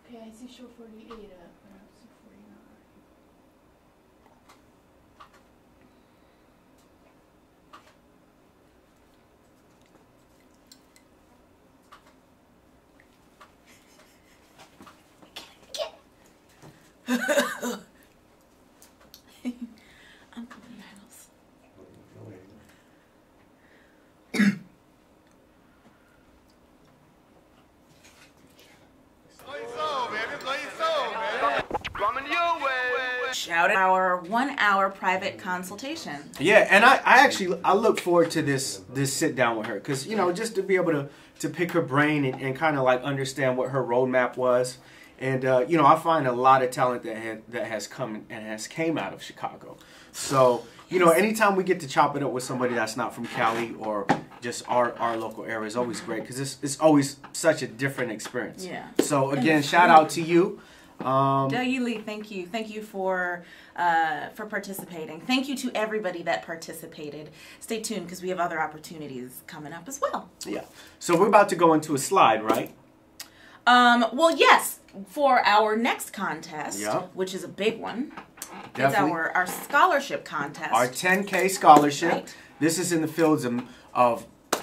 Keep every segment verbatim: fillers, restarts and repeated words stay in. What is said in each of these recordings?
Okay, I see show forty-eight up, but I don't see forty-nine. I'm coming in the house. Shout out our one-hour private consultation. Yeah, and I, I actually I look forward to this this sit down with her because you know just to be able to to pick her brain and, and kind of like understand what her roadmap was, and uh, you know I find a lot of talent that had, that has come and has came out of Chicago. So you know anytime we get to chop it up with somebody that's not from Cali or just our our local area is always great because it's it's always such a different experience. Yeah. So again, shout out to you. Um, Lee, thank you. Thank you for uh, for participating. Thank you to everybody that participated. Stay tuned because we have other opportunities coming up as well. Yeah. So we're about to go into a slide, right? Um, well, yes. For our next contest, yep. which is a big one, Definitely. it's our, our scholarship contest. Our ten K scholarship. Right. This is in the fields of, of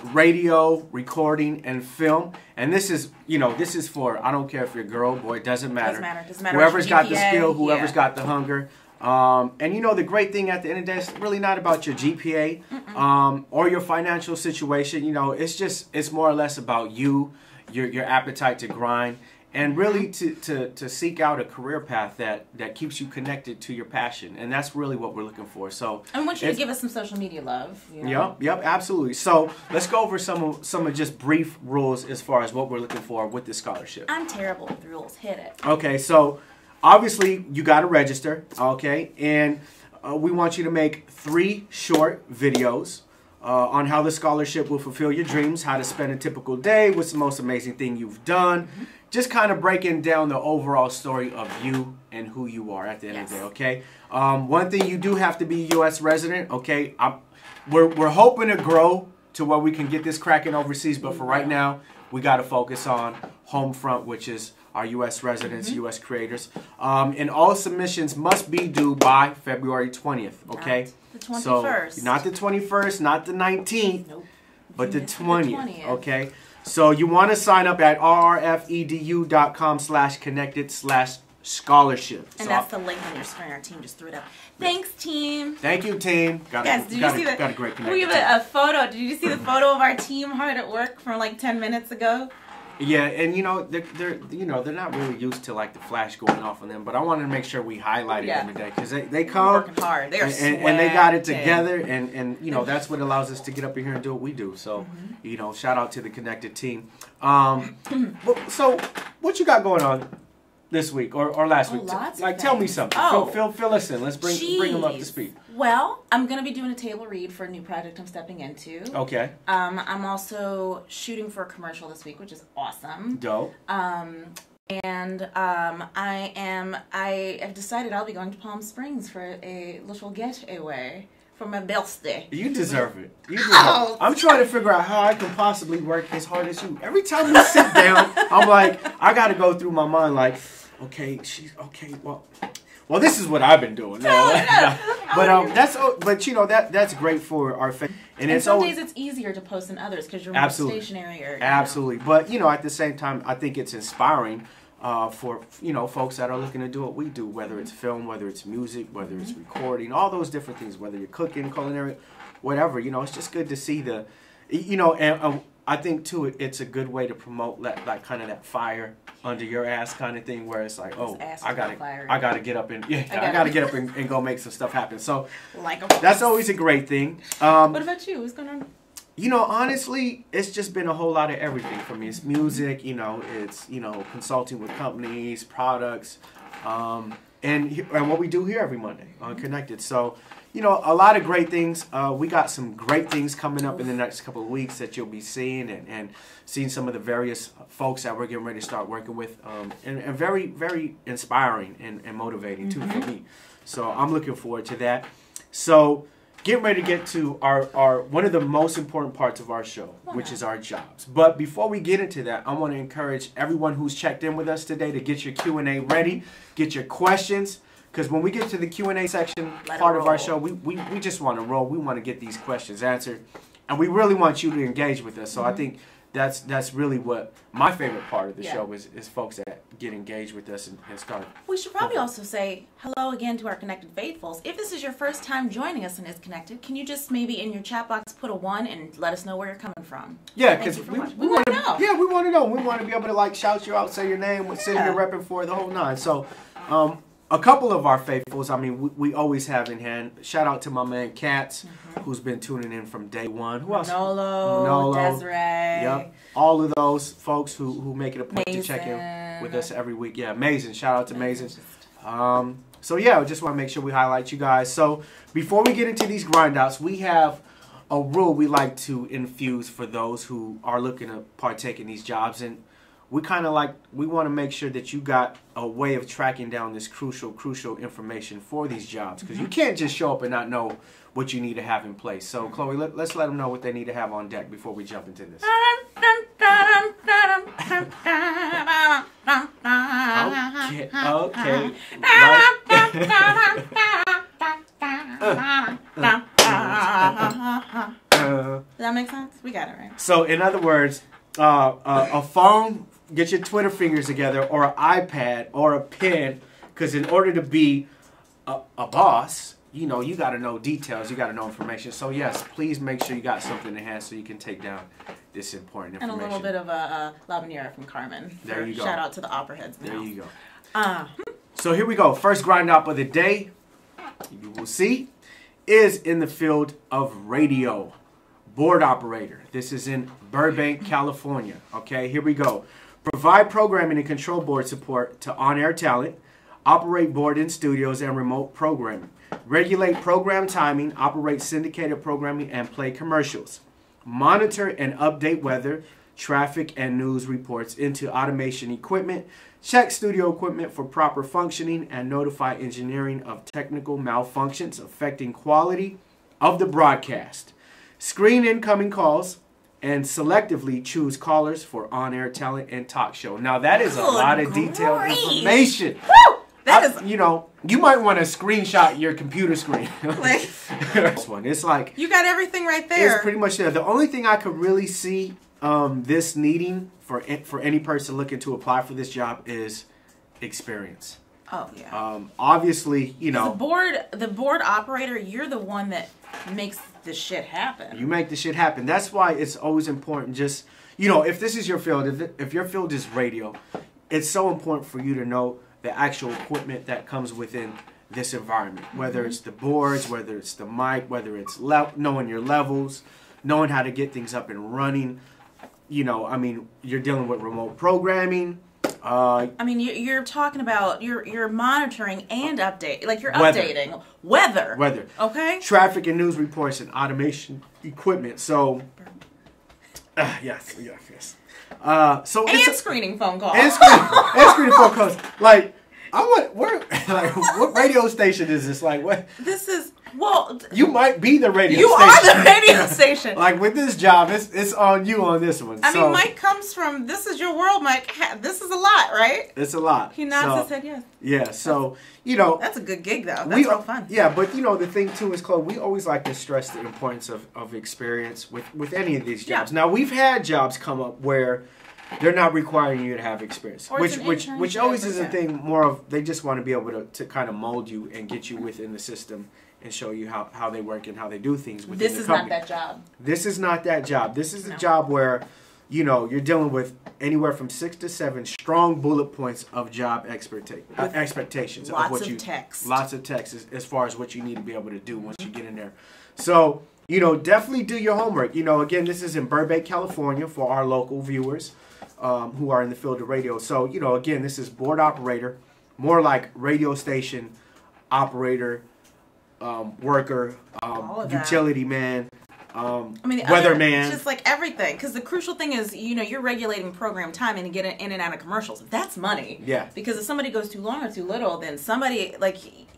radio, recording, and film. And this is, you know, this is for, I don't care if you're a girl, boy, it doesn't matter. Doesn't matter. Doesn't matter. Whoever's got the skill, whoever's yeah. got the hunger. Um, and you know, the great thing at the end of the day, it's really not about your G P A um, or your financial situation. You know, it's just, it's more or less about you, your, your appetite to grind. And really to, to, to seek out a career path that, that keeps you connected to your passion. And that's really what we're looking for. So I want you to give us some social media love. You know? Yep, yep, absolutely. So let's go over some of, some of just brief rules as far as what we're looking for with this scholarship. I'm terrible with rules. Hit it. Okay, so obviously you got to register, okay? And uh, we want you to make three short videos uh, on how the scholarship will fulfill your dreams, how to spend a typical day, what's the most amazing thing you've done. Mm-hmm. Just kind of breaking down the overall story of you and who you are at the end yes. of the day, okay? Um, one thing, you do have to be a U S resident, okay? I'm, we're, we're hoping to grow to where we can get this cracking overseas, but for right now, we got to focus on home front, which is our U S residents, mm-hmm. U S creators. Um, and all submissions must be due by February twentieth, okay? Not the twenty-first. So, not the twenty-first, not the nineteenth, nope. but the twentieth, okay? So you want to sign up at rrfedu.com slash connected slash scholarship. And so that's the link on your screen. Our team just threw it up. Thanks, team. Thank you, team. Got Guys, a, did got you a, see the, got a great connection. We have a, a photo. Did you see the photo of our team hard at work from like ten minutes ago? Yeah, and you know they're, they're you know they're not really used to like the flash going off on them, but I wanted to make sure we highlighted yeah. them today because they they come working hard. They're and, and, and they got it together, and and you know that's what allows us to get up in here and do what we do. So mm-hmm. you know, shout out to the Connected team. Um, so what you got going on this week or, or last oh, week? Lots like of tell me things. something. Oh. Fill, fill fill us in. Let's bring Jeez. bring them up to speed. Well, I'm going to be doing a table read for a new project I'm stepping into. Okay. Um, I'm also shooting for a commercial this week, which is awesome. Dope. Um, and um, I am, I have decided I'll be going to Palm Springs for a little getaway for my birthday. You deserve it. You deserve oh. it. I'm trying to figure out how I can possibly work as hard as you. Every time we sit down, I'm like, I got to go through my mind like, okay, she's, okay, well... Well, this is what I've been doing. No, no, no. But um, that's but you know that that's great for our fa- and, and it's some always, days it's easier to post than others because you're more absolutely. stationary. Or, absolutely, know. But you know at the same time, I think it's inspiring uh, for you know folks that are looking to do what we do, whether it's film, whether it's music, whether mm-hmm. it's recording, all those different things. Whether you're cooking, culinary, whatever. You know, it's just good to see the, you know, and. Uh, I think too, it's a good way to promote that, like kind of that fire under your ass kind of thing, where it's like, oh, I gotta, I gotta get up and yeah, I gotta, I gotta get up and, and go make some stuff happen. So, like that's always a great thing. Um, what about you? What's going on? You know, honestly, it's just been a whole lot of everything for me. It's music, you know, it's you know, consulting with companies, products, um, and and what we do here every Monday on Connected. So. You know, a lot of great things. Uh, we got some great things coming up in the next couple of weeks that you'll be seeing and, and seeing some of the various folks that we're getting ready to start working with. Um, and, and very, very inspiring and, and motivating, too, mm-hmm. for me. So I'm looking forward to that. So getting ready to get to our, our one of the most important parts of our show, which is our jobs. But before we get into that, I want to encourage everyone who's checked in with us today to get your Q and A ready, get your questions, because when we get to the Q and A section Let part of our show, we, we, we just want to roll. We want to get these questions answered, and we really want you to engage with us. So mm-hmm. I think that's that's really what my favorite part of the yeah. show is, is folks that get engaged with us and, and start. We should probably also say hello again to our Connected Faithfuls. If this is your first time joining us in IZConnected, can you just maybe in your chat box put a one and let us know where you're coming from? Yeah, because we, we, we want to know. Yeah, we want to know. We want to be able to like shout you out, say your name, what city you're repping for, the whole nine. So, um, a couple of our faithfuls, I mean, we, we always have in hand. Shout out to my man Katz, mm-hmm. who's been tuning in from day one. Who else? Manolo, Manolo, Desiree. Yep. All of those folks who, who make it a point Mason. to check in with us every week. Yeah, amazing. Shout out to Mason. Um, so, yeah, I just want to make sure we highlight you guys. So, before we get into these grind outs, we have a rule we like to infuse for those who are looking to partake in these jobs. And we kind of like, we want to make sure that you got a way of tracking down this crucial, crucial information for these jobs. Because you can't just show up and not know what you need to have in place. So, Chloe, let, let's let them know what they need to have on deck before we jump into this. Okay, okay. Does that make sense? We got it right. So, in other words, uh, uh, a phone, get your Twitter fingers together, or an iPad, or a pen, because in order to be a, a boss, you know, you got to know details, you got to know information. So, yes, please make sure you got something in hand so you can take down this important information. And a little bit of a, a La Banera from Carmen. There you go. Shout out to the opera heads now. There you go. Uh, so, here we go. First grind up of the day, you will see, is in the field of radio. Board operator. This is in Burbank, California. Okay, here we go. Provide programming and control board support to on-air talent. Operate board in studios and remote programming. Regulate program timing. Operate syndicated programming and play commercials. Monitor and update weather, traffic, and news reports into automation equipment. Check studio equipment for proper functioning and notify engineering of technical malfunctions affecting quality of the broadcast. Screen incoming calls and selectively choose callers for on-air talent and talk show. Now, that is a Good lot of grief. detailed information. Woo! That I, is, you know, you might want to screenshot your computer screen. Like, this one, it's like you got everything right there. It's pretty much there. The only thing I could really see um, this needing for for any person looking to apply for this job is experience. Oh yeah. Um, obviously, you know, the board, the board operator, you're the one that makes the shit happen. You make the shit happen. That's why it's always important. Just, you know, if this is your field, if it, if your field is radio, it's so important for you to know the actual equipment that comes within this environment. Whether mm-hmm. it's the boards, whether it's the mic, whether it's le- knowing your levels, knowing how to get things up and running. You know, I mean, you're dealing with remote programming. Uh, I mean, you're, you're talking about you're you're monitoring and update, like you're weather. updating weather. Weather. Okay. Traffic and news reports and automation equipment. So, uh, yes, yes, yes. Uh, so and it's a, screening phone calls. And screening, and screening phone calls. Like, I want where like what radio station is this? Like what? This is well. You might be the radio. You station. are the radio station. Like with this job, it's it's on you on this one. I so, mean, Mike comes from "This Is Your World." Mike, this is a lot, right? It's a lot. He nods so, his head yes. Yeah. So you know that's a good gig though. That's we, real fun. Yeah, but you know the thing too is, Chloe, we always like to stress the importance of of experience with with any of these jobs. Yeah. Now we've had jobs come up where they're not requiring you to have experience, or which which internship, which always is a thing. More of they just want to be able to, to kind of mold you and get you within the system and show you how, how they work and how they do things within this the is company. not that job. This is not that job. This is no. a job where, you know, you're dealing with anywhere from six to seven strong bullet points of job expecta- uh, expectations. Lots of, what of you, text. Lots of text as, as far as what you need to be able to do once you get in there. So, you know, definitely do your homework. You know, again, this is in Burbank, California for our local viewers um, who are in the field of radio. So, you know, again, this is board operator, more like radio station operator, um, worker, um, utility man, um, I mean, weatherman. Just like everything. Because the crucial thing is, you know, you're regulating program time and getting in and out of commercials. That's money. Yeah. Because if somebody goes too long or too little, then somebody, like,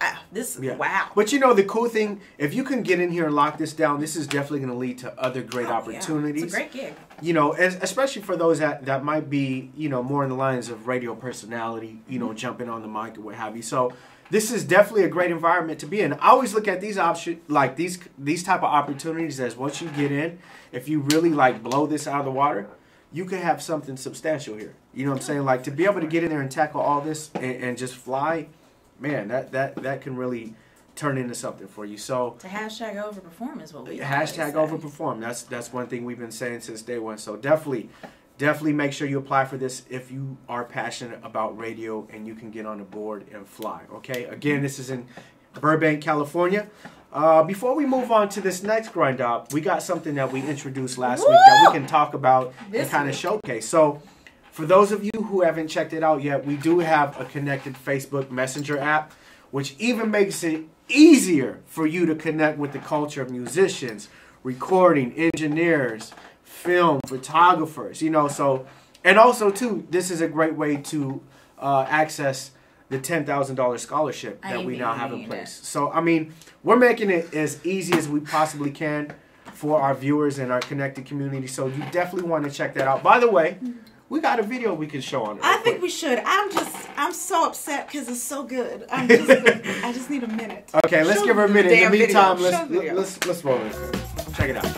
uh, this, yeah. wow. But you know, the cool thing, if you can get in here and lock this down, this is definitely going to lead to other great oh, opportunities. Yeah. It's a great gig. You know, as, especially for those that, that might be, you know, more in the lines of radio personality, you know, mm-hmm. jumping on the mic or what have you. So this is definitely a great environment to be in. I always look at these options, like these these type of opportunities as once you get in, if you really like blow this out of the water, you could have something substantial here. You know what I'm saying? Like to be able to get in there and tackle all this and, and just fly, man, that, that, that can really turn into something for you. So to hashtag overperform is what we hashtag overperform. That's that's one thing we've been saying since day one. So definitely, definitely make sure you apply for this if you are passionate about radio and you can get on the board and fly. Okay. Again, this is in Burbank, California. Uh, before we move on to this next grind up, we got something that we introduced last Woo! week that we can talk about this and kind of showcase. So for those of you who haven't checked it out yet, we do have a connected Facebook Messenger app, which even makes it easier for you to connect with the culture of musicians, recording, engineers, film, photographers, you know, so, and also too, this is a great way to uh, access the ten thousand dollar scholarship that I we now have in place. It. So, I mean, we're making it as easy as we possibly can for our viewers and our connected community. So you definitely want to check that out. By the way, we got a video we can show on it. I think quick. we should. I'm just, I'm so upset because it's so good. I'm just, I just need a minute. Okay, let's show give her a minute. In the meantime, video. let's let's, let's let's roll this. Check it out.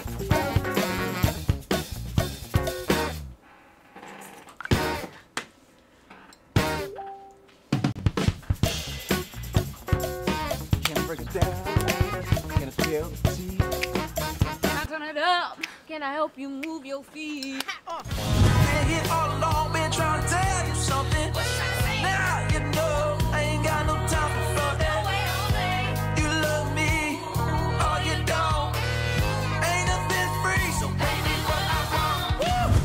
Can I help you move your feet? Been here all along, been trying to tell you something. Now you know I ain't got no time for frontin'. You love me, or you don't. Ain't nothing free, so pay me what I want.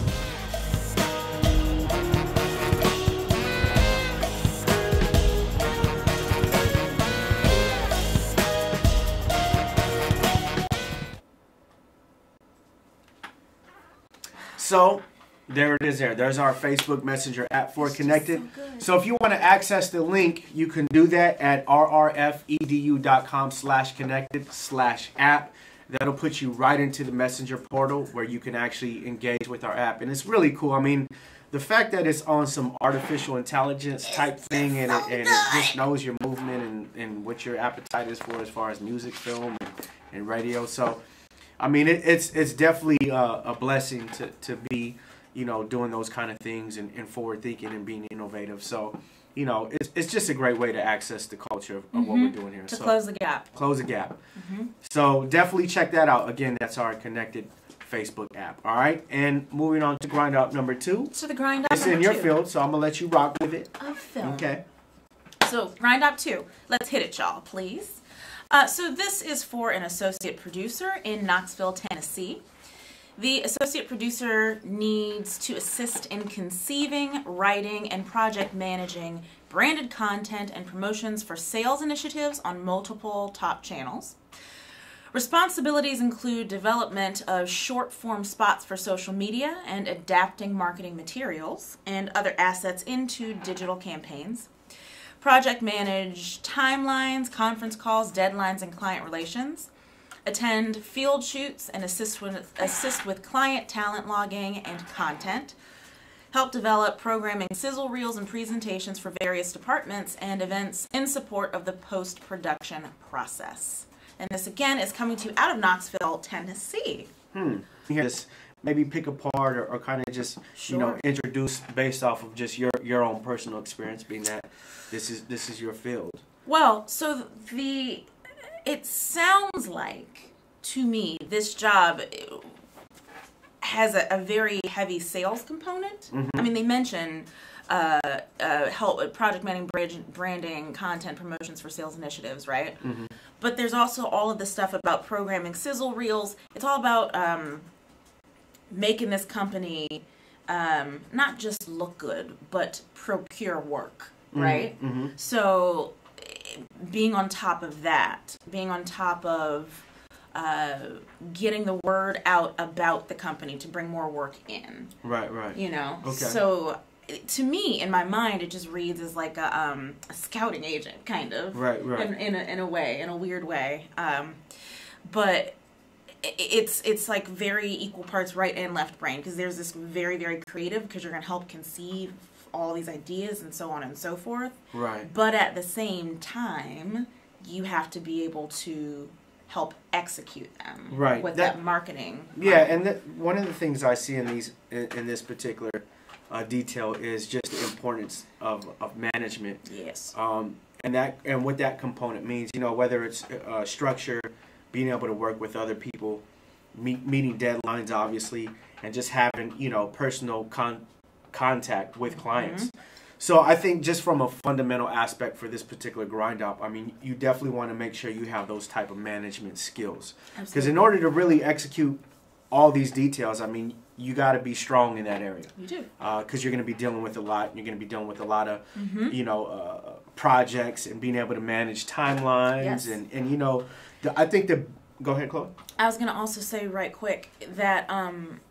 So there it is there. There's our Facebook Messenger app for Connected. So, so if you want to access the link, you can do that at rrfedu.com slash connected slash app. That'll put you right into the Messenger portal where you can actually engage with our app. And it's really cool. I mean, the fact that it's on some artificial intelligence type thing and it, and it just knows your movement and, and what your appetite is for as far as music, film, and, and radio. So, I mean, it, it's it's definitely uh, a blessing to, to be, you know, doing those kind of things and, and forward thinking and being innovative. So, you know, it's it's just a great way to access the culture of, of mm-hmm. what we're doing here. To so, close the gap. Close the gap. Mm-hmm. So definitely check that out. Again, that's our connected Facebook app. All right. And moving on to grind up number two. So the grind up It's number in your two. field, so I'm gonna let you rock with it. Of film. Okay. So grind up two. Let's hit it, y'all, please. Uh, so this is for an associate producer in Knoxville, Tennessee. The associate producer needs to assist in conceiving, writing, and project managing branded content and promotions for sales initiatives on multiple top channels. Responsibilities include development of short-form spots for social media and adapting marketing materials and other assets into digital campaigns. Project manage timelines, conference calls, deadlines, and client relations. Attend field shoots and assist with, assist with client talent logging and content. Help develop programming sizzle reels and presentations for various departments and events in support of the post-production process. And this, again, is coming to you out of Knoxville, Tennessee. Hmm. Yes. Maybe pick apart or, or kind of just, Sure. you know, introduce based off of just your, your own personal experience, being that this is this is your field. Well, so the it sounds like to me this job has a, a very heavy sales component. Mm-hmm. I mean, they mention uh, uh, help with project managing, branding, content promotions for sales initiatives, right? Mm-hmm. But there's also all of this stuff about programming sizzle reels. It's all about um, making this company um, not just look good, but procure work, right? Mm-hmm. So being on top of that, being on top of uh, getting the word out about the company to bring more work in. Right, right. You know? Okay. So to me, in my mind, it just reads as like a, um, a scouting agent, kind of. Right, right. In, in, a, in a way, in a weird way. Um, but it's it's like very equal parts right and left brain, because there's this very, very creative, because you're going to help conceive all these ideas and so on and so forth. Right. But at the same time, you have to be able to help execute them. Right. With that, that marketing. Yeah, and the, one of the things I see in these in, in this particular uh, detail is just the importance of, of management. Yes. Um, and that and what that component means, you know, whether it's uh, structure, being able to work with other people, meet, meeting deadlines, obviously, and just having, you know, personal con- contact with clients. Mm-hmm. So I think just from a fundamental aspect for this particular grind up, I mean, you definitely want to make sure you have those type of management skills. Because in order to really execute all these details, I mean, you got to be strong in that area. You do. Because uh, you're going to be dealing with a lot. You're going to be dealing with a lot of, mm-hmm. you know, uh, projects and being able to manage timelines. Yes. And, and, you know, the, I think the... Go ahead, Cloie. I was going to also say right quick that... Um,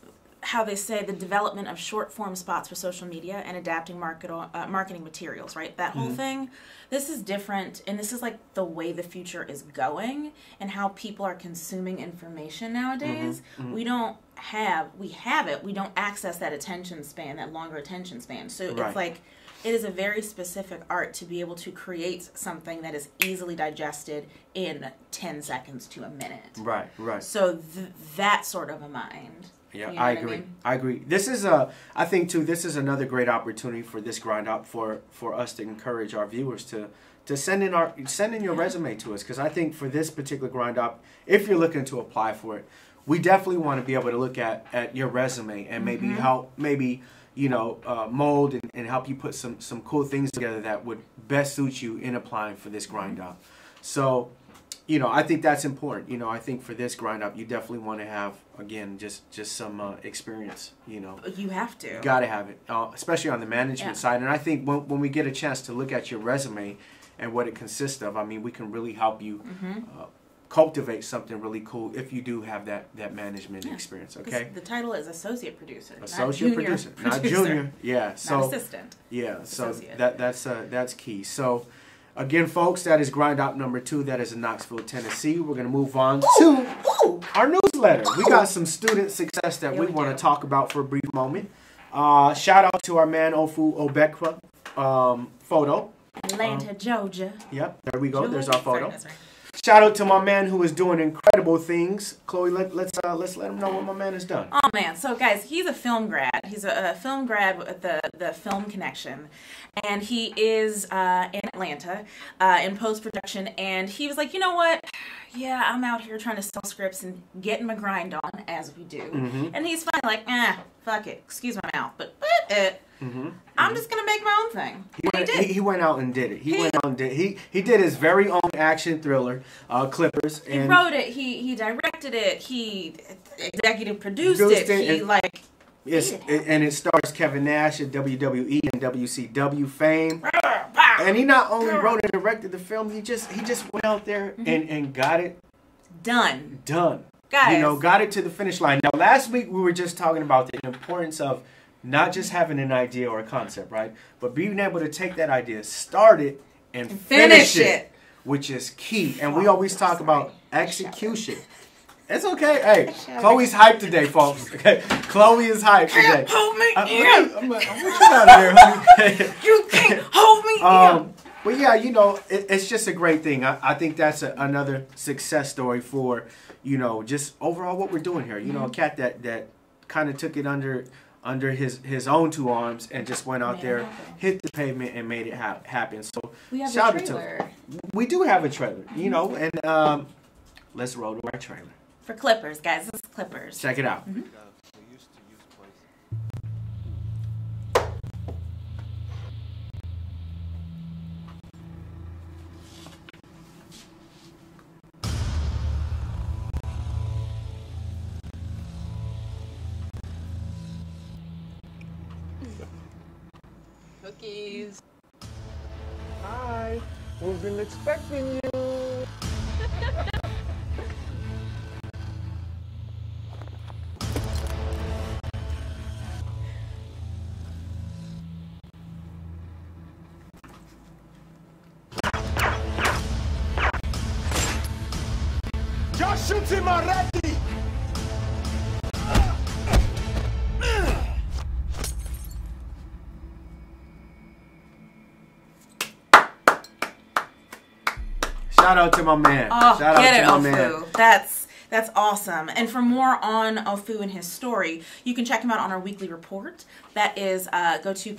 how they say the development of short form spots for social media and adapting market uh, marketing materials, right? That whole mm-hmm. thing. This is different, and this is like the way the future is going and how people are consuming information nowadays. Mm-hmm. Mm-hmm. We don't have, we have it, we don't access that attention span, that longer attention span. So right. it's like, it is a very specific art to be able to create something that is easily digested in ten seconds to a minute. Right, right. So th- that sort of a mind. Yeah, you know I I agree. mean? I agree. This is a, I think too, this is another great opportunity for this grind up for, for us to encourage our viewers to, to send in our, send in your resume to us. Because I think for this particular grind up, if you're looking to apply for it, we definitely want to be able to look at, at your resume and maybe mm-hmm. help, maybe, you know, uh, mold and, and help you put some, some cool things together that would best suit you in applying for this grind up. So, you know, I think that's important. You know, I think for this grind up, you definitely want to have, again, just just some uh, experience, you know. You have to. You got to have it, uh, especially on the management yeah. side. And I think when, when we get a chance to look at your resume and what it consists of, I mean, we can really help you mm-hmm. uh, cultivate something really cool if you do have that, that management yeah. experience, okay? The title is associate producer, associate not producer, producer, not junior. Yeah, so not assistant. Yeah, so associate. that that's uh, that's key. So again, folks, that is grind up number two. That is in Knoxville, Tennessee. We're gonna move on ooh, to ooh. our newsletter. We got some student success that yeah, we, we want to do. talk about for a brief moment. Uh, shout out to our man Ofu Obekwa um, photo. Atlanta, um, Georgia. Yep, there we go. Georgia. There's our photo. Sorry, right. Shout out to my man who is doing incredible things. Cloie, let, let's uh, let's let him know what my man has done. Oh man, so guys, he's a film grad. He's a, a film grad with the the Film Connection, and he is uh, in Atlanta uh, in post production. And he was like, you know what? Yeah, I'm out here trying to sell scripts and getting my grind on, as we do. Mm-hmm. And he's finally like, eh, fuck it. Excuse my mouth, but but it. Mm-hmm. I'm just gonna make my own thing. He went, he, did. He, he went out and did it. He, he went out and did. He he did his very own action thriller, uh, Clippers. He and wrote it. He he directed it. He executive produced, produced it. it. He and, like. It's, it, and it stars Kevin Nash at W W E and W C W fame. And he not only wrote and directed the film, he just he just went out there mm-hmm. and, and got it done. Done. Guys. You know, got it to the finish line. Now, last week we were just talking about the importance of not just having an idea or a concept, right? But being able to take that idea, start it, and, and finish, finish it, it, which is key. And we always talk about execution. It's okay. Hey, Chloe's hyped today, folks. Okay, Cloie is hyped today. Can't hold me I, in. I'm like, I'm you out of here, honey. You can't hold me um, in. But yeah, you know, it, it's just a great thing. I, I think that's a, another success story for, you know, just overall what we're doing here. You mm-hmm. know, a cat that that kind of took it under under his, his own two arms and just went out there, hit the pavement, and made it ha- happen. So we have shout a out trailer. to we do have a trailer, you know, and um, let's roll to our trailer. For Clippers, guys. This is Clippers. Check it out. Mm-hmm. Cookies. Hi. We've been expecting you. Shoot him already! Shout out to my man. Oh, Shout get out it, to my Ofu. man. That's that's awesome. And for more on Ofu and his story, you can check him out on our weekly report. That is, uh, go to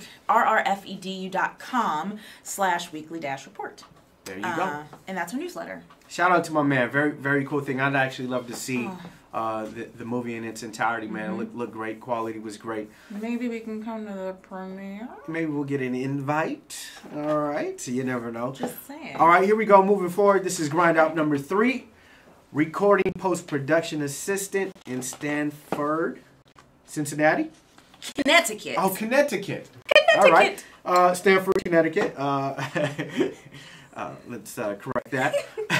rrfedu.com slash weekly dash report. There you uh, go. And that's our newsletter. Shout out to my man. Very, very cool thing. I'd actually love to see uh, the, the movie in its entirety, man. Mm-hmm. It looked, looked great. Quality was great. Maybe we can come to the premiere. Maybe we'll get an invite. All right. So you never know. Just saying. All right, here we go. Moving forward. This is Grind Out number three. Recording post-production assistant in Stanford, Cincinnati. Connecticut. Oh, Connecticut. Connecticut. All right. Uh, Stanford, Connecticut. Uh, uh, let's uh, correct that.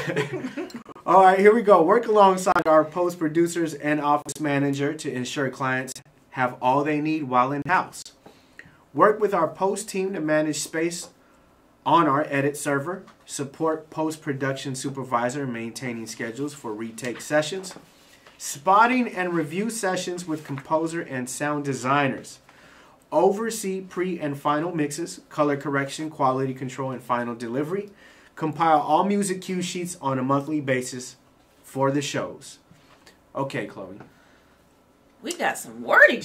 All right, here we go. Work alongside our post-producers and office manager to ensure clients have all they need while in-house. Work with our post team to manage space on our edit server. Support post-production supervisor in maintaining schedules for retake sessions. Spotting and review sessions with composer and sound designers. Oversee pre and final mixes, color correction, quality control, and final delivery. Compile all music cue sheets on a monthly basis for the shows. Okay, Chloe. We got some wording.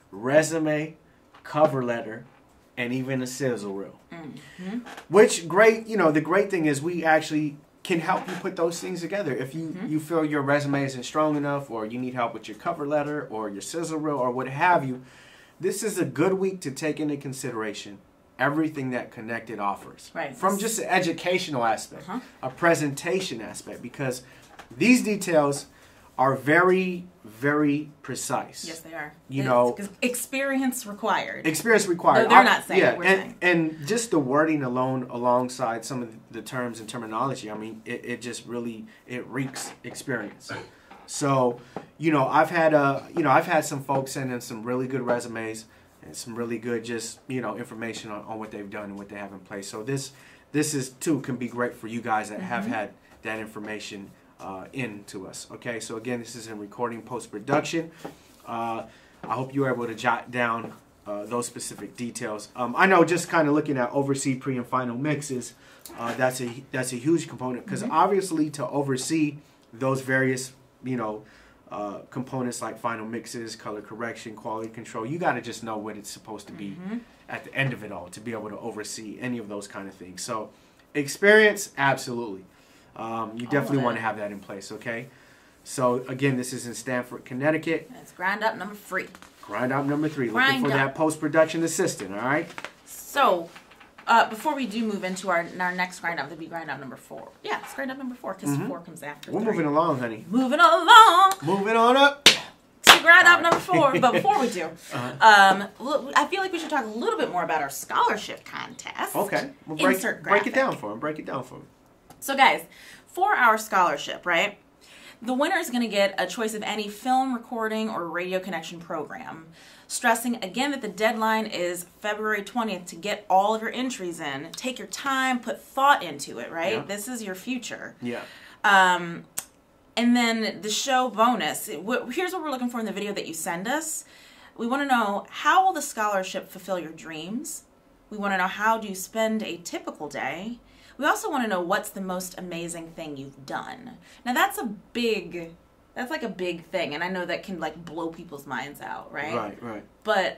Resume, cover letter, and even a sizzle reel. Mm-hmm. Which great, you know, the great thing is we actually can help you put those things together. If you, Mm-hmm. you feel your resume isn't strong enough, or you need help with your cover letter or your sizzle reel or what have you, this is a good week to take into consideration everything that Connected offers. Right. From just an educational aspect, Uh-huh. a presentation aspect, because these details are very, very precise. Yes, they are. You It's- know- 'cause experience required. Experience required. No, they're I- not saying yeah, it, we're and, saying. and just the wording alone, alongside some of the terms and terminology, I mean, it, it just really it reeks experience. So, you know, I've had uh, you know, I've had some folks send in some really good resumes and some really good just you know information on, on what they've done and what they have in place. So this this is too can be great for you guys that Mm-hmm. have had that information uh, in to us. Okay, so again, this is in recording post production. Uh, I hope you were able to jot down uh, those specific details. Um, I know just kind of looking at oversee pre and final mixes, uh, that's a that's a huge component because Mm-hmm. obviously to oversee those various you know uh, components like final mixes, color correction, quality control, you got to just know what it's supposed to be Mm-hmm. at the end of it all to be able to oversee any of those kind of things. So experience, absolutely. Um, you All definitely of want it. to have that in place, okay? So again, this is in Stanford, Connecticut. It's grind up number three. Grind out number three. Grind Looking for up. that post-production assistant, all right? So, uh, before we do move into our our next grind up, that'd be grind up number four. Yeah, it's grind up number four because four comes after Mm-hmm. We're three. moving along, honey. Moving along Moving on up. to grind up All right. number four. But before we do, um, l- I feel like we should talk a little bit more about our scholarship contest. Okay. Well, break, Insert break it graphic. down for him. Break it down for him. So, guys, for our scholarship, right? The winner is going to get a choice of any film recording or radio connection program. Stressing again that the deadline is February twentieth to get all of your entries in. Take your time, put thought into it, right? Yeah. This is your future. Yeah. Um, and then the show bonus. It- wh- Here's what we're looking for in the video that you send us. We want to know, how will the scholarship fulfill your dreams? We want to know, how do you spend a typical day? We also want to know, what's the most amazing thing you've done? Now that's a big, that's like a big thing, and I know that can like blow people's minds out, right? Right, right. But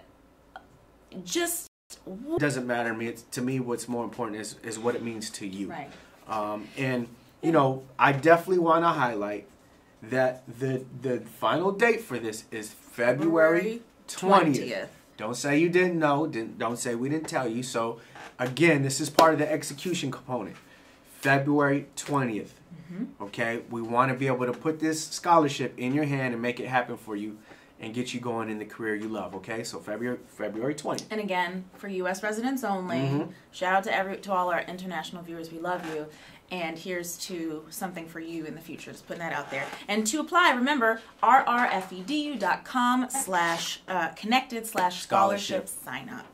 just It doesn't matter to me. It's, to me, what's more important is, is what it means to you. right. Um, and, you know, I definitely want to highlight that the the final date for this is February twentieth. Don't say you didn't know. Didn't, don't say we didn't tell you. So, again, this is part of the execution component. February twentieth. Mm-hmm. Okay? We want to be able to put this scholarship in your hand and make it happen for you and get you going in the career you love. Okay? So, February February twentieth. And again, for U S residents only. Mhm. Shout out to every to all our international viewers. We love you. And here's to something for you in the future. Just putting that out there. And to apply, remember, rrfedu.com slash uh, connected slash scholarship Scholarship. sign up.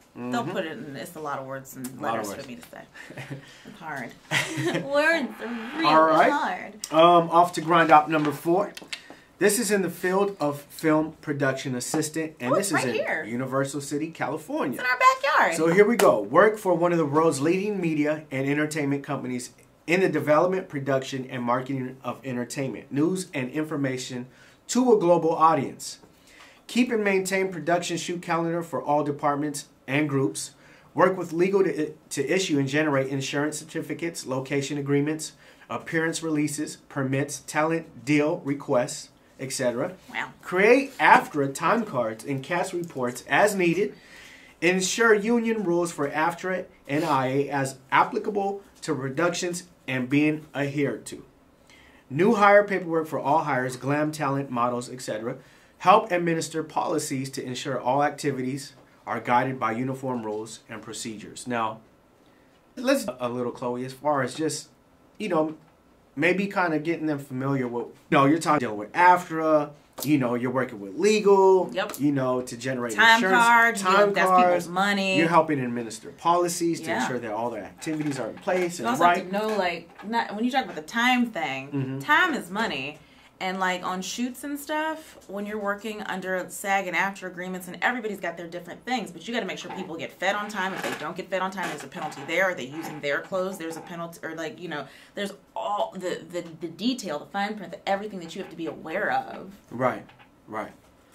Mm-hmm. They'll put it in. It's a lot of words and lot of letters words. for me to say. It's hard. Words are really All right. hard. Um, off to grind op number four. This is in the field of film production assistant, and Oh, this it's is right in here. Universal City, California. It's in our backyard. So here we go. Work for one of the world's leading media and entertainment companies in the development, production, and marketing of entertainment, news, and information to a global audience. Keep and maintain production shoot calendar for all departments and groups. Work with legal to, to issue and generate insurance certificates, location agreements, appearance releases, permits, talent deal requests, et cetera. Wow. Create AFTRA time cards and cast reports as needed. Ensure union rules for AFTRA and I A as applicable to productions and being adhered to. New hire paperwork for all hires, glam talent, models, et cetera. Help administer policies to ensure all activities are guided by uniform rules and procedures. Now, let's a little, Chloe, as far as just, you know, maybe kind of getting them familiar with, you know, you're talking dealing with AFTRA, you know, you're working with legal, Yep. you know, to generate Time insurance, cards, time you- that's cards. people's money. You're helping administer policies to Yeah. ensure that all their activities are in place You and also right. have to know, like, not, when you talk about the time thing, Mhm. time is money. And, like, on shoots and stuff, when you're working under SAG and AFTRA agreements, and everybody's got their different things, but you got to make sure people get fed on time. If they don't get fed on time, there's a penalty there. Are they using their clothes? There's a penalty. Or, like, you know, there's all the, the, the detail, the fine print, the, everything that you have to be aware of. Right, right.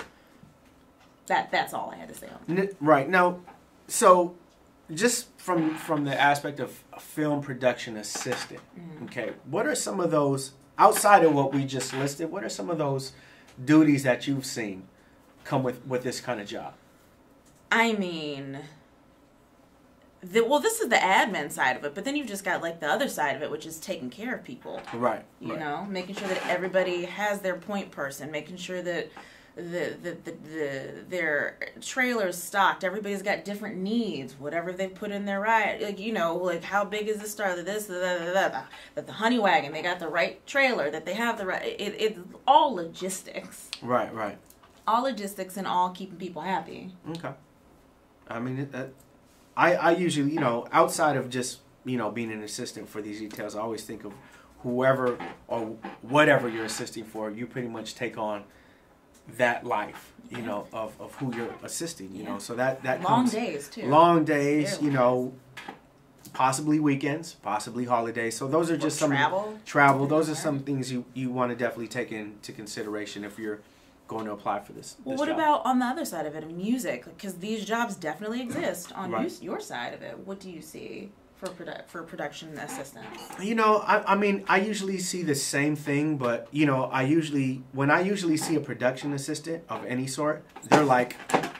That That's all I had to say on that. N- right. Now, so just from from the aspect of a film production assistant, Mm-hmm. okay, what are some of those, outside of what we just listed, what are some of those duties that you've seen come with, with this kind of job? I mean, the, well, this is the admin side of it, but then you've just got, like, the other side of it, which is taking care of people. Right. You right. know, making sure that everybody has their point person, making sure that the, the, the, the their trailer's stocked. Everybody's got different needs, whatever they put in their ride. Like, you know, like, how big is the star, that this, that, that, that, that, that the honey wagon, they got the right trailer, that they have the right, it, it's all logistics. Right, right. All logistics and all keeping people happy. Okay. I mean, it, that, I, I usually, you know, outside of just, you know, being an assistant for these details, I always think of whoever or whatever you're assisting for, you pretty much take on that life, you Yeah. know, of, of who you're assisting, you Yeah. know. So that, that Long comes, days, too. long days, Very you know, possibly weekends, possibly holidays. So those are just some travel. travel. Those are Right. some things you, you want to definitely take into consideration if you're going to apply for this. Well, this what job. about on the other side of it, music? Because these jobs definitely exist on Right. you, your side of it. What do you see for produ- for production assistants? You know, I, I mean, I usually see the same thing, but, you know, I usually, when I usually see a production assistant of any sort, they're like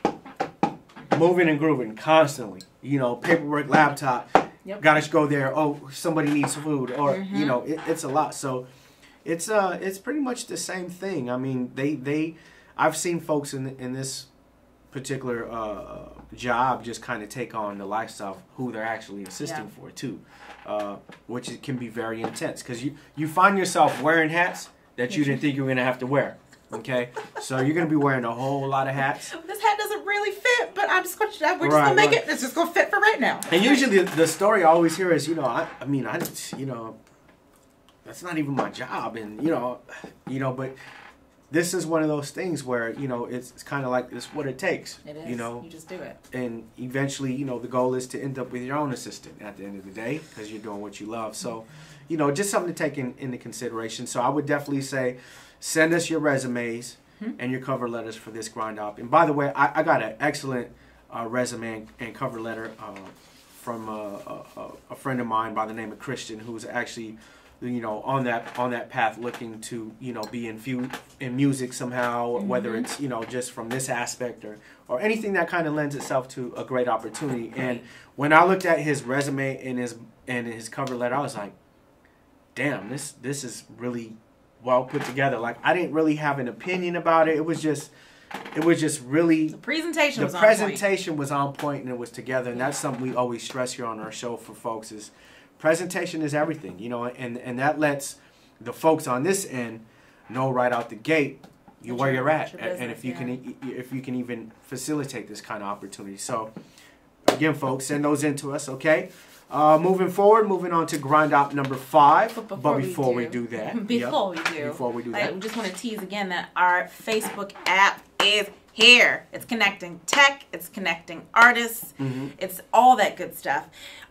moving and grooving constantly. You know, paperwork, laptop, Yep. gotta go there. Oh, somebody needs food, or, Mhm. you know, it, it's a lot. So it's uh, it's pretty much the same thing. I mean, they, they I've seen folks in, in this particular uh, job just kind of take on the lifestyle of who they're actually assisting Yeah. for too, uh, which it can be very intense because you, you find yourself wearing hats that you didn't think you were going to have to wear. Okay, so you're going to be wearing a whole lot of hats. This hat doesn't really fit, but I'm just going to, we're just Right, going to make right. it. It's just going to fit for right now. And usually the, the story I always hear is, you know, I, I mean, I, you know, that's not even my job, and you know, you know, but this is one of those things where, you know, it's, it's kind of like it's what it takes. It is. You know, You just do it. and eventually, you know, the goal is to end up with your own assistant at the end of the day because you're doing what you love. So, you know, just something to take in, into consideration. So I would definitely say, send us your resumes Hmm. and your cover letters for this grind up. And by the way, I, I got an excellent uh, resume and cover letter uh, from a, a, a friend of mine by the name of Christian, who's actually, you know, on that on that path, looking to, you know, be in fu- in music somehow, Mm-hmm. whether it's, you know, just from this aspect or or anything that kind of lends itself to a great opportunity. And when I looked at his resume and his and his cover letter, I was like, damn, this this is really well put together. Like, I didn't really have an opinion about it. It was just it was just really The presentation the was on point. presentation was on point and it was together. And that's something we always stress here on our show for folks is presentation is everything, you know, and and that lets the folks on this end know right out the gate you That where you're- you're at, that your and if you business, can if you can even facilitate this kind of opportunity. So uh, Again, folks, send those in to us, okay? Uh, moving forward, moving on to grind op number five. But before, but before we, we, do, do, that, before yep, we do, before we do like, that, we just want to tease again that our Facebook app is here. It's connecting tech. It's connecting artists. Mm-hmm. It's all that good stuff.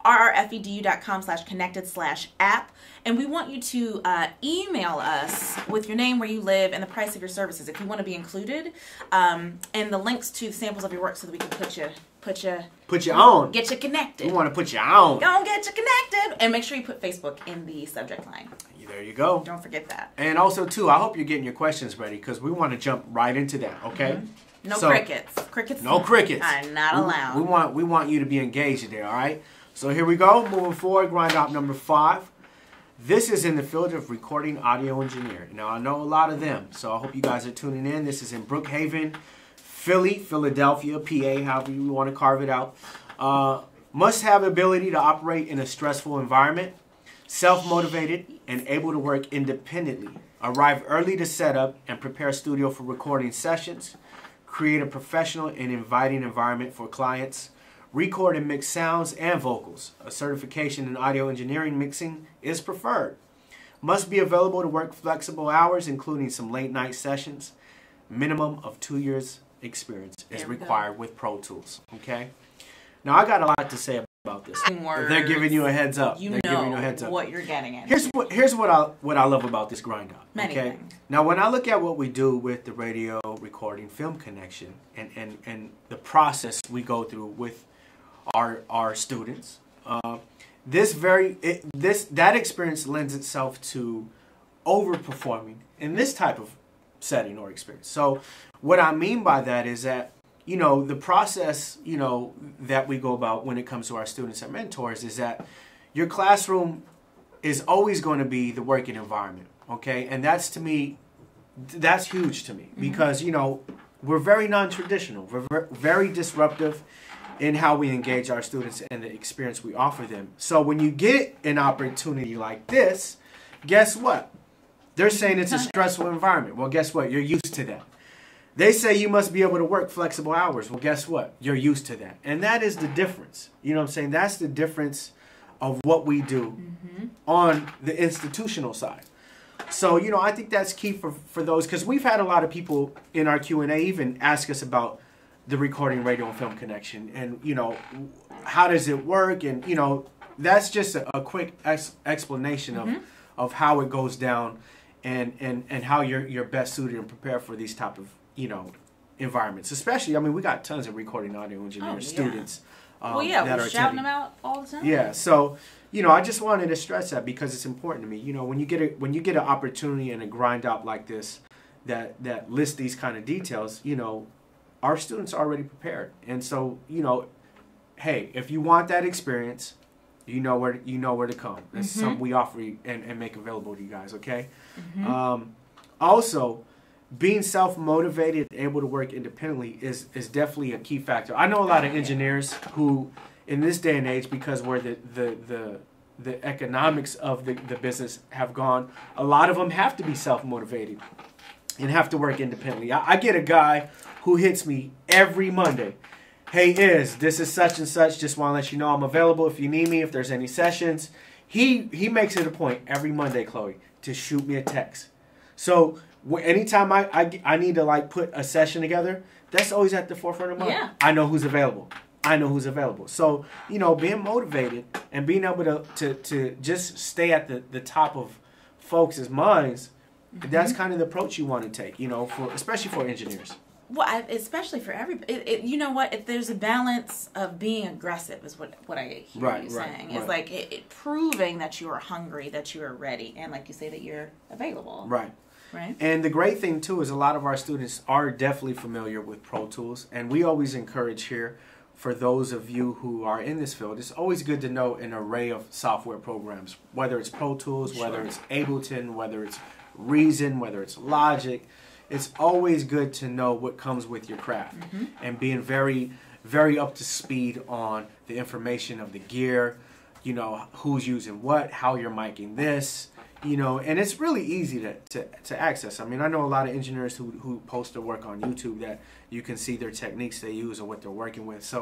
rrfedu.com slash connected slash app. And we want you to uh, email us with your name, where you live, and the price of your services if you want to be included, um, and the links to samples of your work so that we can put you, put you, put you on, get you connected. We want to put you on. Go and get you connected, and make sure you put Facebook in the subject line. There you go. Don't forget that. And also, too, I hope you're getting your questions ready because we want to jump right into that. Okay. Mm-hmm. No so, crickets. Crickets. No crickets. Are not allowed. We, we want we want you to be engaged there. All right. So here we go. Moving forward, grind op number five. This is in the field of recording audio engineering. Now, I know a lot of them, so I hope you guys are tuning in. This is in Brookhaven, Philly, Philadelphia, P A, however you want to carve it out. Uh, must have ability to operate in a stressful environment, self-motivated, and able to work independently. Arrive early to set up and prepare studio for recording sessions. Create a professional and inviting environment for clients. Record and mix sounds and vocals. A certification in audio engineering mixing is preferred. Must be available to work flexible hours, including some late night sessions. Minimum of two years experience is required with Pro Tools. Okay. Now I got a lot to say about this. Words. They're giving you a heads up. You They're know giving you a heads up. what you're getting in. Here's what here's what I what I love about this grind up. Many okay. things. Now when I look at what we do with the radio recording film connection and and and the process we go through with our our students, uh, this very it, this that experience lends itself to overperforming in this type of setting or experience. So what I mean by that is that, you know, the process, you know, that we go about when it comes to our students and mentors is that your classroom is always going to be the working environment, okay? And that's, to me, that's huge to me mm-hmm. because, you know, we're very non-traditional. We're very disruptive in how we engage our students and the experience we offer them. So when you get an opportunity like this, guess what? They're saying it's a stressful environment. Well, guess what? You're used to that. They say you must be able to work flexible hours. Well, guess what? You're used to that. And that is the difference. You know what I'm saying? That's the difference of what we do mm-hmm. on the institutional side. So, you know, I think that's key for, for those, because we've had a lot of people in our Q and A even ask us about the recording radio and film connection and, you know, how does it work? And, you know, that's just a, a quick ex explanation mm-hmm. of, of how it goes down and, and, and how you're, you're best suited and prepared for these type of, you know, environments. Especially, I mean, we got tons of recording audio engineer oh, yeah. students. Um, well, yeah, that we're are shouting attending. them out all the time. Yeah, so, you know, I just wanted to stress that because it's important to me. You know, when you get a, when you get an opportunity and a grind up like this that, that lists these kind of details, you know, our students are already prepared. And so, you know, hey, if you want that experience, you know where you know where to come. That's mm-hmm. something we offer you and, and make available to you guys, okay? Mm-hmm. Um, also, being self-motivated and able to work independently is, is definitely a key factor. I know a lot of engineers who, in this day and age, because where the, the, the, the economics of the, the business have gone, a lot of them have to be self-motivated and have to work independently. I, I get a guy who hits me every Monday. Hey, Iz, this is such and such. Just want to let you know I'm available if you need me, if there's any sessions. He he makes it a point every Monday, Chloe, to shoot me a text. So anytime I, I, I need to like put a session together, that's always at the forefront of my mind. Yeah. I know who's available. I know who's available. So, you know, being motivated and being able to, to, to just stay at the, the top of folks' minds, mm-hmm. that's kind of the approach you want to take, you know, for especially for engineers. Well, I, especially for everybody. It, it, you know what? If there's a balance of being aggressive is what, what I hear right, you right, saying. right. It's like it, it proving that you are hungry, that you are ready, and like you say, that you're available. Right. Right. And the great thing, too, is a lot of our students are definitely familiar with Pro Tools. And we always encourage here, for those of you who are in this field, it's always good to know an array of software programs, whether it's Pro Tools, Sure. whether it's Ableton, whether it's Reason, whether it's Logic. It's always good to know what comes with your craft mm-hmm. and being very, very up to speed on the information of the gear, you know, who's using what, how you're miking this, you know, and it's really easy to, to, to access. I mean, I know a lot of engineers who, who post their work on YouTube that you can see their techniques they use or what they're working with. So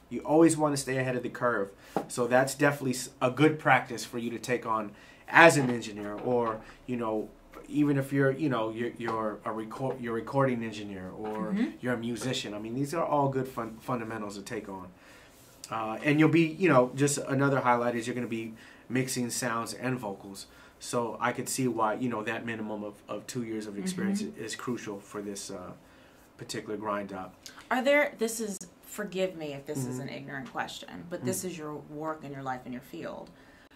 You always want to stay ahead of the curve. So that's definitely a good practice for you to take on as an engineer, or, you know, even if you're, you know, you're, you're a record, you're a recording engineer, or mm-hmm. you're a musician. I mean, these are all good fun, fundamentals to take on. Uh, and you'll be, you know, just another highlight is you're going to be mixing sounds and vocals. So I could see why, you know, that minimum of, of two years of experience mm-hmm. is crucial for this uh, particular grind up. Are there, this is, forgive me if this mm-hmm. is an ignorant question, but mm-hmm. this is your work and your life and your field.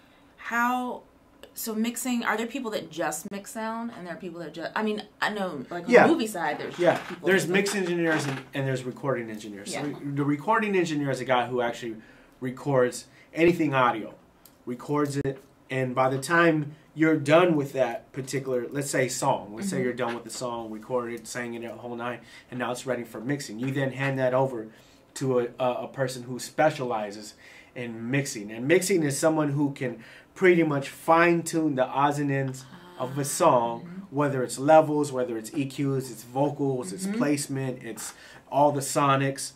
How... So mixing, are there people that just mix sound, and there are people that just, I mean, I know, like on yeah. the movie side, there's yeah. people. There's that mix engineers and, and there's recording engineers. Yeah. So the recording engineer is a guy who actually records anything audio, records it, and by the time you're done with that particular, let's say song, let's mm-hmm. say you're done with the song, recorded it, sang it the whole night, and now it's ready for mixing. You then hand that over to a, a, a person who specializes in mixing. And mixing is someone who can pretty much fine-tune the odds and ends of a song, mm-hmm. whether it's levels, whether it's E Qs, it's vocals, mm-hmm. it's placement, it's all the sonics.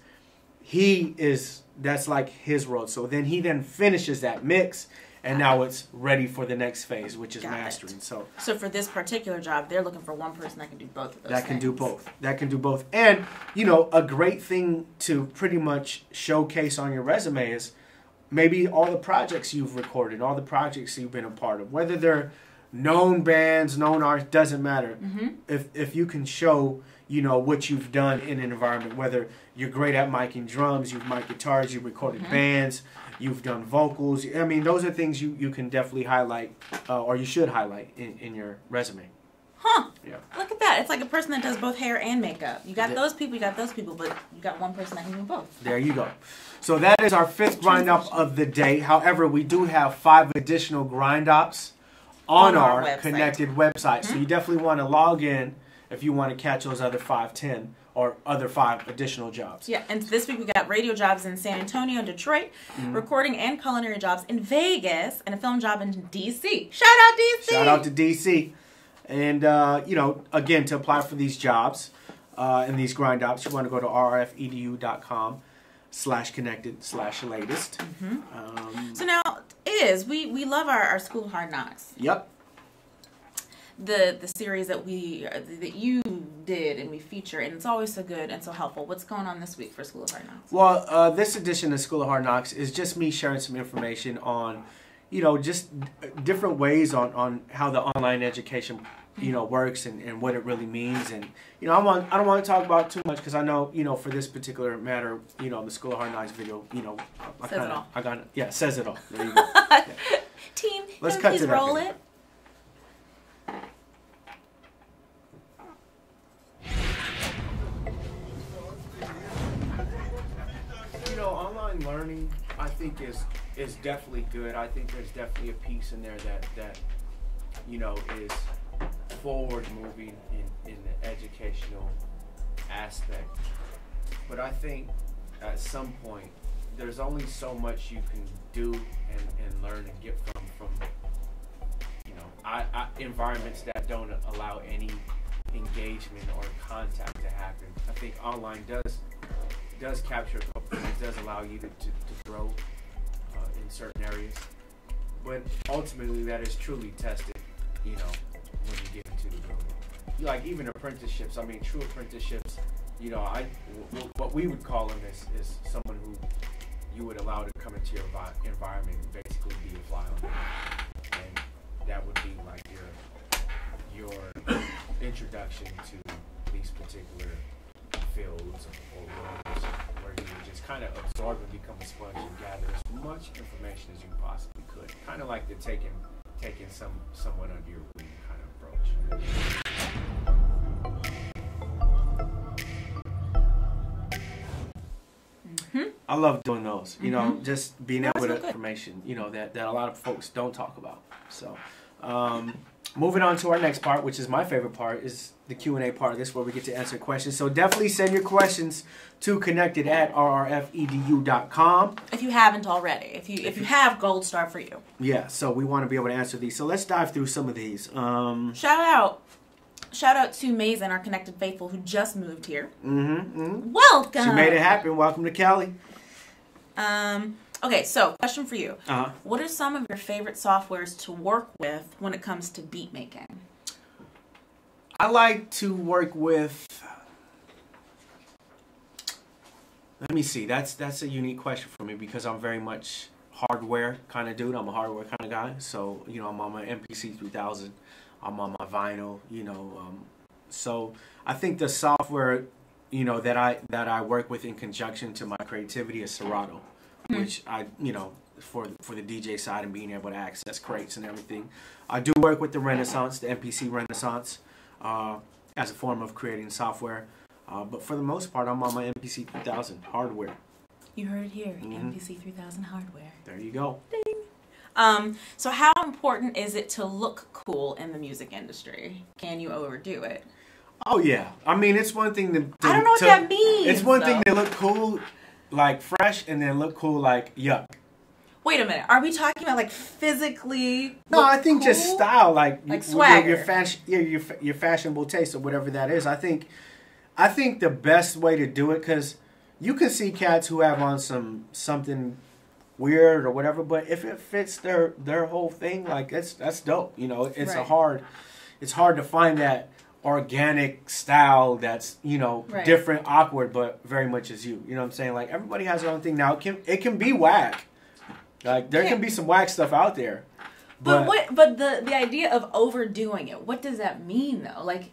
He is, that's like his role. So then he then finishes that mix, and now it's ready for the next phase, which is Got mastering. It. So so for this particular job, they're looking for one person that can do both of those That things. can do both. That can do both. And, you know, a great thing to pretty much showcase on your resume is maybe all the projects you've recorded, all the projects you've been a part of, whether they're known bands, known artists, doesn't matter. Mm-hmm. If if you can show, you know, what you've done in an environment, whether you're great at miking drums, you've mic'd guitars, you've recorded mm-hmm. bands, you've done vocals. I mean, those are things you, you can definitely highlight, uh, or you should highlight in, in your resume. Huh. Yeah. Look at that. It's like a person that does both hair and makeup. You got yeah. those people, you got those people, but you got one person that can do both. There you go. So that is our fifth grind up of the day. However, we do have five additional grind ups on, on our, our website. connected website. Mm-hmm. So you definitely want to log in if you want to catch those other five, ten, or other five additional jobs. Yeah, and this week we got radio jobs in San Antonio and Detroit, mm-hmm. recording and culinary jobs in Vegas, and a film job in D C. Shout out D C! Shout out to D C. And, uh, you know, again, to apply for these jobs uh, and these grind ups, you want to go to r r f e d u dot com slash connected slash latest. Mm-hmm. Um, so now, is, we, we love our, our School of Hard Knocks. Yep. The the series that we that you did and we feature, and it's always so good and so helpful. What's going on this week for School of Hard Knocks? Well, uh, this edition of School of Hard Knocks is just me sharing some information on, you know, just different ways on, on how the online education, you know, works and, and what it really means. And, you know, I want I don't want to talk about it too much because I know, you know, for this particular matter, you know, the School of Hard Knocks video, you know, I says kinda, it all. I got yeah, says it all. There you go. Yeah. Team, let's can cut please to that roll video. it. You know, online learning, I think is is definitely good. I think there's definitely a piece in there that that you know is forward moving in in the educational aspect. But I think at some point there's only so much you can do and, and learn and get from from you know I, I, environments that don't allow any engagement or contact to happen. I think online does does capture a couple things, does allow you to, to, to grow uh, in certain areas, but ultimately that is truly tested, you know, when you get into the real world. Like even apprenticeships, I mean true apprenticeships, you know, I w what we would call them is, is someone who you would allow to come into your environment and basically be a fly on the wall. And that would be like your your introduction to these particular fields or roles where you would just kind of absorb and become a sponge and gather as much information as you possibly could. Kind of like the taking taking some someone under your wing kind of approach. Mm-hmm. I love doing those. You know, mm-hmm. just being able to information, you know, that, that a lot of folks don't talk about. So um moving on to our next part, which is my favorite part, is the Q and A part of this, where we get to answer questions. So definitely send your questions to connected at r r f e d u dot com. If you haven't already. If you if you have, gold star for you. Yeah, so we want to be able to answer these. So let's dive through some of these. Um, shout out. Shout out to Mason, our connected faithful, who just moved here. Mm-hmm, mm-hmm. Welcome. She made it happen. Welcome to Cali. Um, okay, so question for you. Uh-huh. What are some of your favorite softwares to work with when it comes to beat making? I like to work with. Let me see. That's that's a unique question for me because I'm very much hardware kind of dude. I'm a hardware kind of guy. So you know, I'm on my M P C three thousand. I'm on my vinyl. You know, um, so I think the software, you know, that I that I work with in conjunction to my creativity is Serato, mm-hmm. which I you know for for the D J side and being able to access crates and everything. I do work with the Renaissance, the M P C Renaissance, uh, as a form of creating software. Uh, but for the most part, I'm on my M P C three thousand hardware. You heard it here, mm-hmm. M P C three thousand hardware. There you go. Ding. Um, so how important is it to look cool in the music industry? Can you overdo it? Oh yeah, I mean it's one thing to, to I don't know what to, that means. It's one though. thing to look cool, like fresh, and then look cool like yuck. Wait a minute, are we talking about like physically? No, I think cool? just style, like like you, swagger, your, your fashion, yeah, your your fashionable taste or whatever that is. I think, I think the best way to do it, because you can see cats who have on some something weird or whatever, but if it fits their their whole thing, like that's that's dope. You know, it's right. a hard, it's hard to find that organic style that's, you know, right. different, awkward, but very much as you. You know what I'm saying? Like everybody has their own thing. Now it can it can be whack. Like there yeah. can be some whack stuff out there. But, but what but the the idea of overdoing it, what does that mean though? Like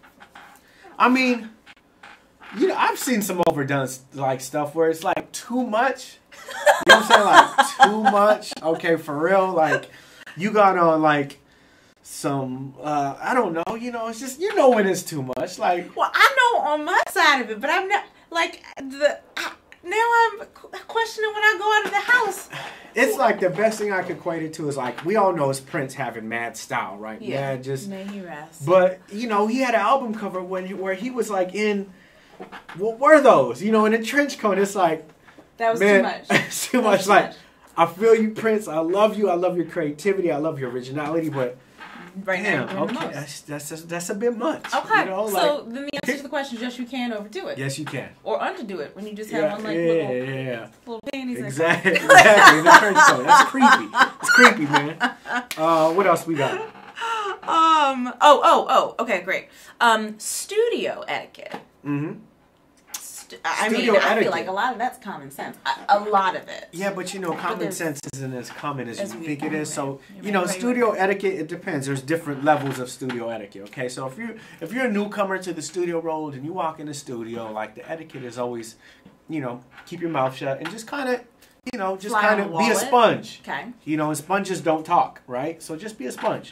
I mean, you know, I've seen some overdone like stuff where it's like too much. You know what I'm saying? Like too much. Okay, for real. Like you got on like some uh I don't know, you know, it's just you know when it's too much. Like well, I know on my side of it, but I'm not like the I, now I'm questioning when I go out of the house. It's like the best thing I could equate it to is like we all know it's Prince having mad style, right? Yeah, yeah just may he rest. But you know, he had an album cover when he, where he was like in what were those? You know, in a trench coat. It's like that was man, too much. It's too that much. Too like much. I feel you, Prince. I love you. I love your creativity. I love your originality. But right damn, now, okay, that's that's that's, that's a bit much. Okay, you know, so like, then the answer to the question is yes, you can overdo it. Yes, you can. Or underdo it when you just have Yeah, on like yeah, little, yeah, yeah. little panties. Exactly, exactly. The trench coat. That's creepy. It's creepy, man. Uh, what else we got? Um. Oh. Oh. Oh. Okay. Great. Um. Studio etiquette. Mm-hmm. St- I Studio mean, I etiquette. feel like a lot of that's common sense. A, a lot of it. Yeah, but you know, common there's- sense isn't as common as, as you we- think it is. So, right, you know, right, right, studio right. etiquette, it depends. There's different levels of studio etiquette, okay? So if you're, if you're a newcomer to the studio world and you walk in the studio, like the etiquette is always, you know, keep your mouth shut and just kind of, you know, just Fly kind on of the be a wallet. sponge. Okay. You know, and sponges don't talk, right? So just be a sponge.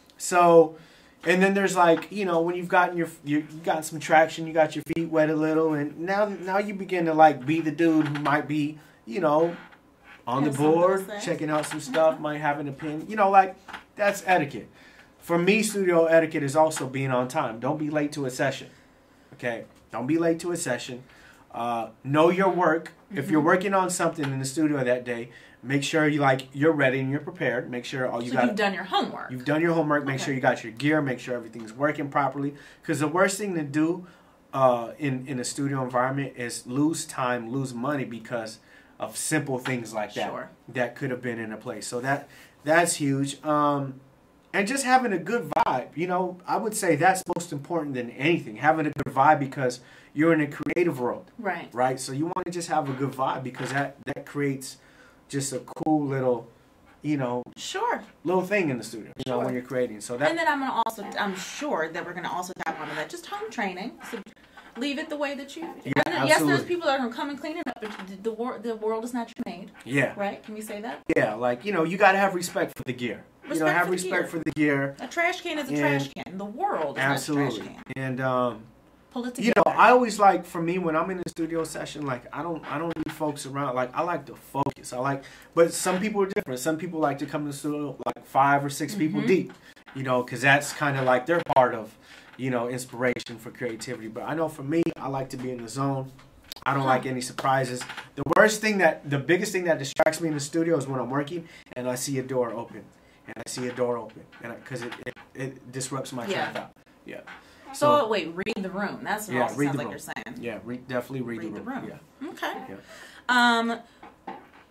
So, and then there's like, you know, when you've gotten your, you you got some traction, you got your feet wet a little, and now now you begin to like be the dude who might be, you know, on Have the something to board, say. checking out some stuff, might have an opinion, you know, like that's etiquette. For me, studio etiquette is also being on time. Don't be late to a session, okay? Don't be late to a session. Uh, know your work. Mm-hmm. If you're working on something in the studio that day, make sure you like you're ready and you're prepared. Make sure all you So got. you've done your homework. You've done your homework. Make Okay. sure you got your gear. Make sure everything's working properly. Because the worst thing to do uh, in in a studio environment is lose time, lose money because of simple things like that Sure. that could have been in a place. So that that's huge. Um, and just having a good vibe. You know, I would say that's most important than anything. Having a good vibe because you're in a creative world, Right. right? So you want to just have a good vibe because that that creates just a cool little, you know, Sure. little thing in the studio, you know, Sure. when you're creating. So that And then I'm gonna also, I'm sure that we're gonna also tap onto that. Just home training. So leave it the way that you. Yeah, and then, yes, there's absolutely. people that are gonna come and clean it up, but the, the world, the world is not your maid, yeah, right? Can we say that? yeah, like you know, you got to have respect for the gear. you know, Respect have for the respect gear. for the gear. A trash can is a And- trash can. The world is Absolutely. not a trash can. And um, Pull it you together. know, I always like for me when I'm in a studio session, like I don't, I don't need folks around. Like I like to focus. I like, but some people are different. Some people like to come to the studio like five or six people Mhm. deep. You know, because that's kind of like their part of, you know, inspiration for creativity. But I know for me, I like to be in the zone. I don't like any surprises. The worst thing that, the biggest thing that distracts me in the studio is when I'm working and I see a door open, and I see a door open, and because it, it it disrupts my train Yeah. of thought. Yeah. So, wait, read the room. That's what Yeah, also read sounds the like room. you're saying. Yeah, re- definitely read, Read the the room. room. Yeah. Okay. Yeah. Um,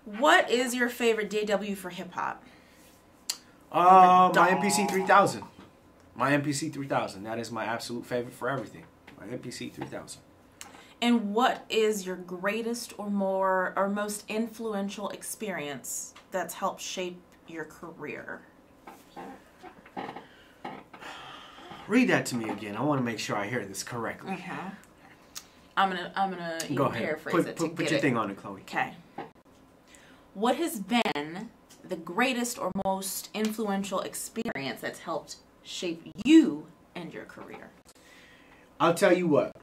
What is your favorite D A W for hip hop? Uh, my M P C three thousand. My M P C three thousand. That is my absolute favorite for everything. My M P C three thousand. And what is your greatest or more or most influential experience that's helped shape your career? Read that to me again. I want to make sure I hear this correctly. Uh-huh. I'm gonna I'm gonna Go even ahead. paraphrase Put, it put, to put get your it. thing on it, Chloe. Okay. What has been the greatest or most influential experience that's helped shape you and your career? I'll tell you what.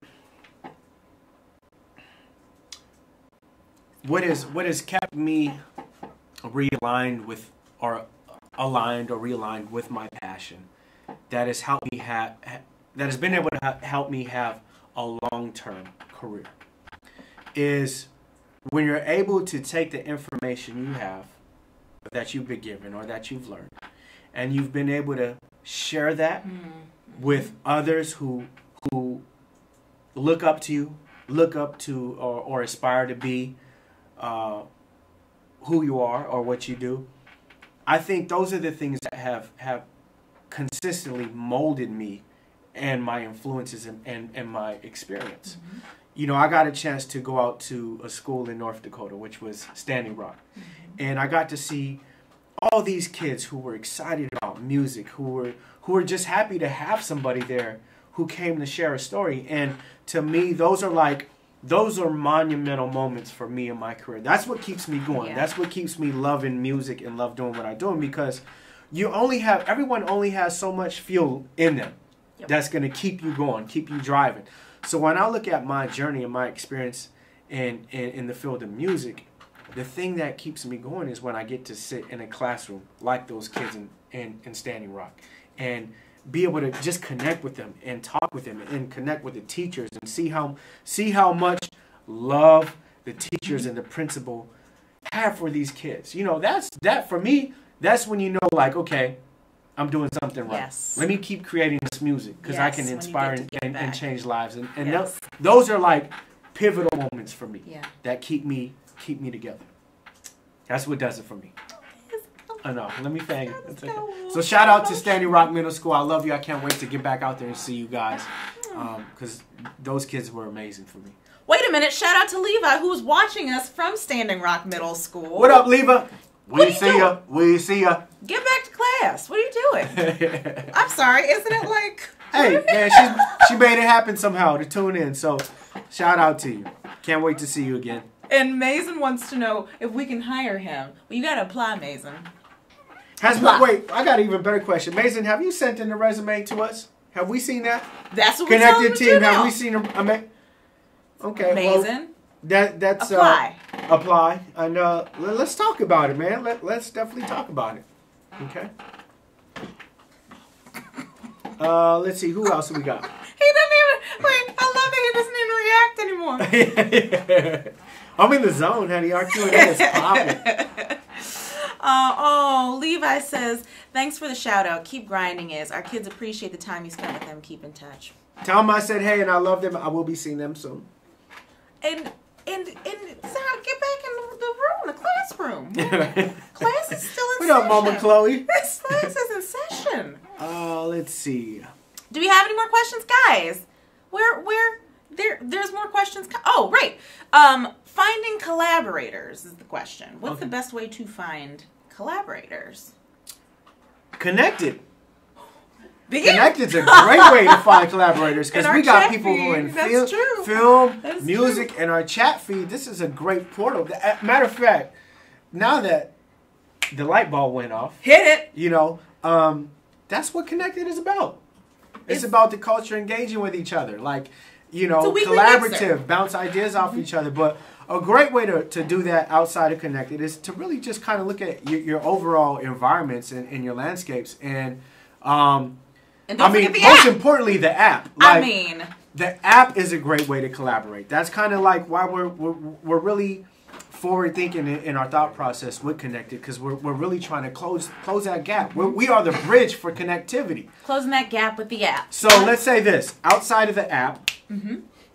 What is what has kept me realigned with, or aligned or realigned with my passion, that has helped me have, that has been able to ha- help me have a long-term career, is when you're able to take the information you have, that you've been given or that you've learned, and you've been able to share that mm-hmm. with others who who look up to you, look up to or, or aspire to be uh, who you are or what you do. I think those are the things that have, have consistently molded me and my influences and, and, and my experience. Mm-hmm. You know, I got a chance to go out to a school in North Dakota, which was Standing Rock. Mm-hmm. And I got to see all these kids who were excited about music, who were who were just happy to have somebody there who came to share a story. And to me, those are like, those are monumental moments for me in my career. That's what keeps me going. Yeah. That's what keeps me loving music and love doing what I'm doing, because you only have, everyone only has so much fuel in them. Yep. That's going to keep you going, keep you driving. So when I look at my journey and my experience in, in, in the field of music, the thing that keeps me going is when I get to sit in a classroom like those kids in, in, in Standing Rock and be able to just connect with them and talk with them and connect with the teachers and see how see how much love the teachers and the principal have for these kids. You know, that's that for me, that's when you know, like, okay, I'm doing something right. Yes. Let me keep creating this music because yes, I can inspire and, and, and change lives. And, and yes. th- those are like pivotal moments for me yeah. that keep me keep me together. That's what does it for me. I know. Let me thank you. So shout out to Standing Rock Middle School. I love you. I can't wait to get back out there and see you guys, because um, those kids were amazing for me. Wait a minute. Shout out to Levi, who's watching us from Standing Rock Middle School. What up, Levi? We what see ya. We see ya. Get back to class. What are you doing? I'm sorry. Isn't it like... Hey, man, she, she made it happen somehow to tune in. So shout out to you. Can't wait to see you again. And Mason wants to know if we can hire him. Well, you got to apply, Mason. Has my, wait, I got an even better question. Mason, have you sent in the resume to us? Have we seen that? That's what Connected we're team, have now. we seen a, a ma- Okay. Mason. Well, that that's apply. Uh, apply. And uh, let, let's talk about it, man. Let let's definitely talk about it. Okay. Uh, let's see, who else we got? He doesn't even wait, I love that he doesn't even react anymore. I'm in the zone, honey. Our Q and A is popping. Uh, oh, Levi says, thanks for the shout out. Keep grinding is. Our kids appreciate the time you spent with them. Keep in touch. Tell them I said hey and I love them. I will be seeing them soon. And and and Sarah, get back in the, the room, the classroom. Class is still in what session. What up, Mama Chloe? This class is in session. Uh, let's see. Do we have any more questions, guys? Where where there there's more questions. Co- oh, right. Um, finding collaborators is the question. What's okay. the best way to find collaborators? Connected. Begin. Connected's a great way to find collaborators because we got people feed, who are in fil- true. film, that's music, true. and our chat feed. This is a great portal. Matter of fact, now that the light bulb went off, hit it. You know, um, that's what Connected is about. It's, it's about the culture engaging with each other, like, you know, collaborative, mixer. bounce ideas off mm-hmm. each other. But a great way to, to do that outside of Connected is to really just kind of look at your, your overall environments and, and your landscapes and. Um, And don't I mean, forget the most app. importantly, the app. Like, I mean, the app is a great way to collaborate. That's kind of like why we're we're, we're really forward thinking in, in our thought process with Connected, because we're we're really trying to close close that gap. We're, we are the bridge for connectivity. Closing that gap with the app. So let's say this: outside of the app, mm-hmm.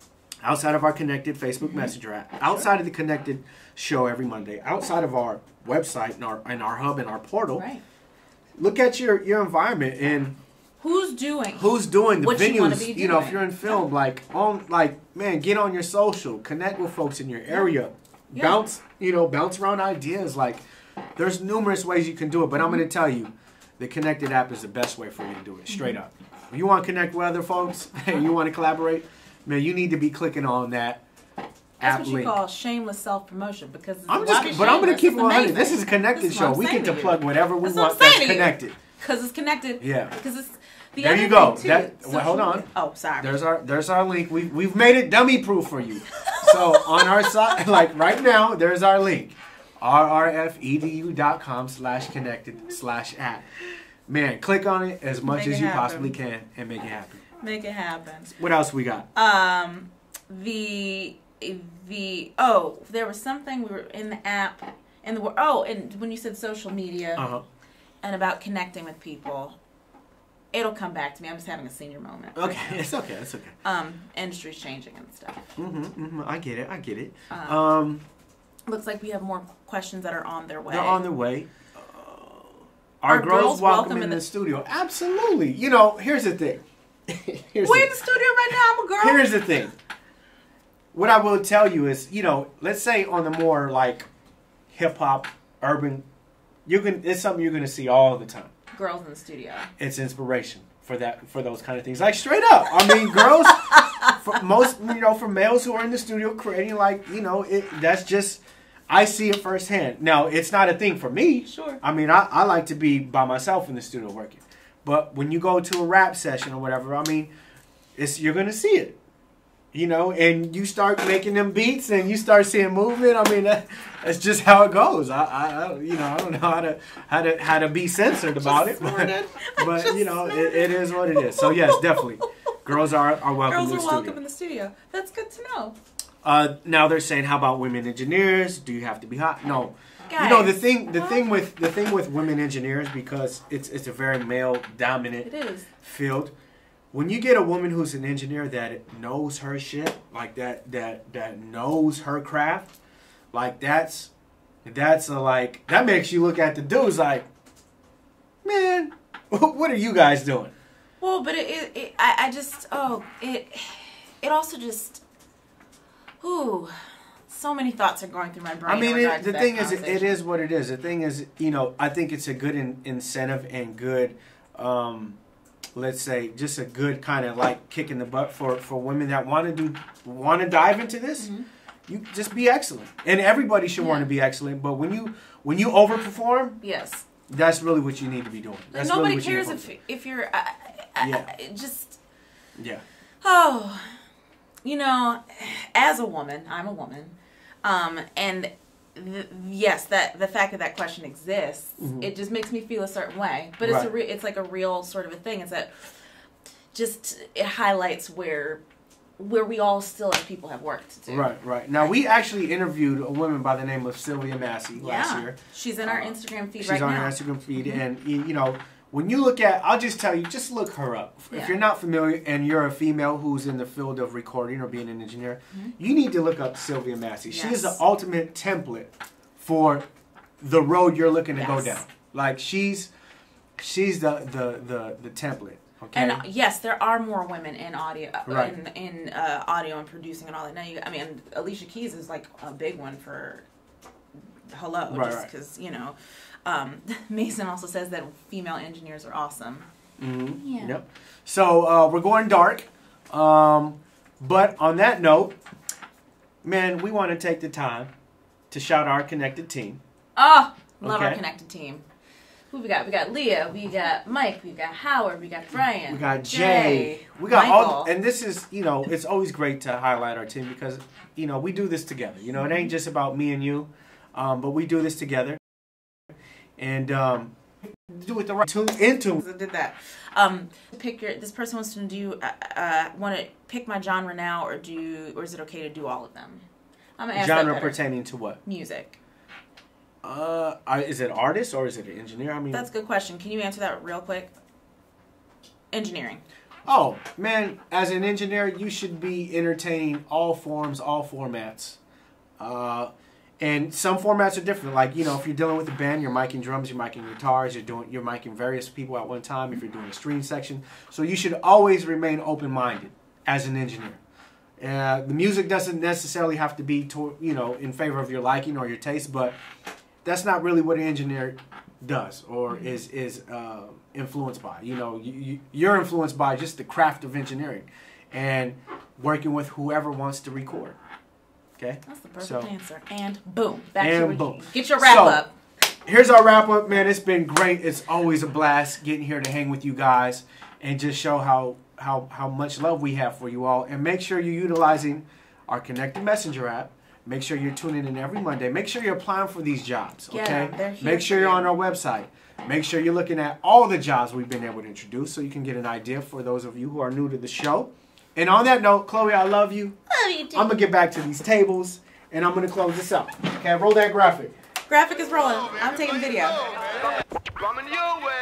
outside of our Connected Facebook mm-hmm. Messenger app, outside sure. of the Connected show every Monday, outside of our website and our and our hub and our portal, right. look at your, your environment and who's doing who's doing the what venues. You, wanna be doing. You know, if you're in film, yeah. like on like man, get on your social, connect with folks in your area, yeah. bounce you know bounce around ideas. Like there's numerous ways you can do it, but mm-hmm. I'm going to tell you, the Connected app is the best way for you to do it. Straight mm-hmm. up. If you want to connect with other folks, and you want to collaborate, man, you need to be clicking on that. That's what you link. call shameless self-promotion because I'm just, but I'm going to keep it one hundred. This is a Connected show. We get to plug whatever we that's want what that's connected. Because it's connected. Yeah. Because it's the there other you go. Thing too, That, well, hold on. Media. Oh, sorry. There's our there's our link. We we've made it dummy proof for you. So on our site, like right now, there's our link. r r f e d u dot com slash connected slash app. Man, click on it as much make as you happen. possibly can and make it happen. Make it happen. What else we got? Um, the the oh, there was something we were in the app and the oh, and when you said social media uh-huh. and about connecting with people, it'll come back to me. I'm just having a senior moment. Okay, right it's okay. It's okay. Um, industry's changing and stuff. Mm-hmm, mm-hmm. I get it. I get it. Um, um, looks like we have more questions that are on their way. They're on their way. Uh, our, Our girls, girls welcome, welcome in in the, the studio. Absolutely. You know, here's the thing. here's We're the, in the studio right now. I'm a girl. Here's the thing. What I will tell you is, you know, let's say on the more like hip hop, urban, you can. It's something you're going to see all the time. Girls in the studio. It's inspiration for that, for those kind of things. Like straight up, I mean, girls. For most, you know, for males who are in the studio creating, like, you know, it. That's just. I see it firsthand. Now, it's not a thing for me. Sure. I mean, I, I like to be by myself in the studio working. But when you go to a rap session or whatever, I mean, it's you're going to see it. You know, and you start making them beats and you start seeing movement. I mean, that, that's just how it goes. I, I, I, you know, I don't know how to how to how to be censored about it, but, but you know, it, it is what it is. So yes, definitely, girls are are welcome. Girls in the are studio. welcome in the studio. That's good to know. Uh, now they're saying, how about women engineers? Do you have to be hot? No. Guys, you know the thing. The thing with the thing with women engineers, because it's it's a very male dominant it is. field. When you get a woman who's an engineer that knows her shit, like that, that that knows her craft, like that's that's a like that makes you look at the dudes like, man, what are you guys doing? Well, but it, it, it I, I just, oh, it, it also just, ooh, so many thoughts are going through my brain. I mean, in it, the to thing is, it, it is what it is. The thing is, you know, I think it's a good in, incentive and good. Um, let's say just a good kind of like kick in the butt for, for women that want to do want to dive into this. Mm-hmm. You just be excellent, and everybody should yeah. want to be excellent. But when you when you overperform, yes, that's really what you need to be doing. That's nobody really cares if if you're uh, yeah uh, just yeah. Oh, you know, as a woman, I'm a woman, um, and. The, yes, that the fact that that question exists, mm-hmm. it just makes me feel a certain way. But it's right. a re, it's like a real sort of a thing. It's that just it highlights where where we all still as people have work to do. Right, right. Now we actually interviewed a woman by the name of Sylvia Massey yeah. last year. She's in our uh, Instagram feed she's right now. She's on our Instagram feed, mm-hmm. and you know. When you look at, I'll just tell you, just look her up. Yeah. If you're not familiar and you're a female who's in the field of recording or being an engineer, mm-hmm. you need to look up Sylvia Massey. Yes. She is the ultimate template for the road you're looking to yes. go down. Like she's, she's the the the, the template. Okay. And uh, yes, there are more women in audio, uh, right. in in uh, audio and producing and all that. Now you, I mean, Alicia Keys is like a big one for hello, right, just because right. you know. Um, Mason also says that female engineers are awesome. Mm-hmm. Yeah. Yep. So uh, we're going dark, um, but on that note, man, we want to take the time to shout our connected team. Oh, love okay. our connected team. Who we got? We got Leah. We got Mike. We got Howard. We got Brian. We got Jay. Jay we got Michael. all. And this is, you know, it's always great to highlight our team because, you know, we do this together. You know, it ain't just about me and you, um, but we do this together. And um, do it the right tune into. I did that. Um, pick your. This person wants to do. Uh, uh, want to pick my genre now, or do, or is it okay to do all of them? I'm gonna ask genre that pertaining to what? Music. Uh, is it artist or is it an engineer? I mean, that's a good question. Can you answer that real quick? Engineering. Oh, man, as an engineer, you should be entertaining all forms, all formats. Uh, and some formats are different. Like, you know, if you're dealing with a band, you're miking drums, you're miking guitars, you're doing, you're miking various people at one time if you're doing a string section. So you should always remain open-minded as an engineer. Uh, the music doesn't necessarily have to be, to, you know, in favor of your liking or your taste, but that's not really what an engineer does or is is uh, influenced by. You know, you, you, you're influenced by just the craft of engineering and working with whoever wants to record. Okay? That's the perfect so, answer. And boom. Back and to boom. Get your wrap so, up. Here's our wrap up, man. It's been great. It's always a blast getting here to hang with you guys and just show how how how much love we have for you all. And make sure you're utilizing our Connected Messenger app. Make sure you're tuning in every Monday. Make sure you're applying for these jobs, okay? Yeah, they're here Make sure for you're you. on our website. Make sure you're looking at all the jobs we've been able to introduce so you can get an idea for those of you who are new to the show. And on that note, Chloe, I love you. Love you too. I'm going to get back to these tables, and I'm going to close this up. Okay, roll that graphic. Graphic is rolling. I'm taking video. Coming your way.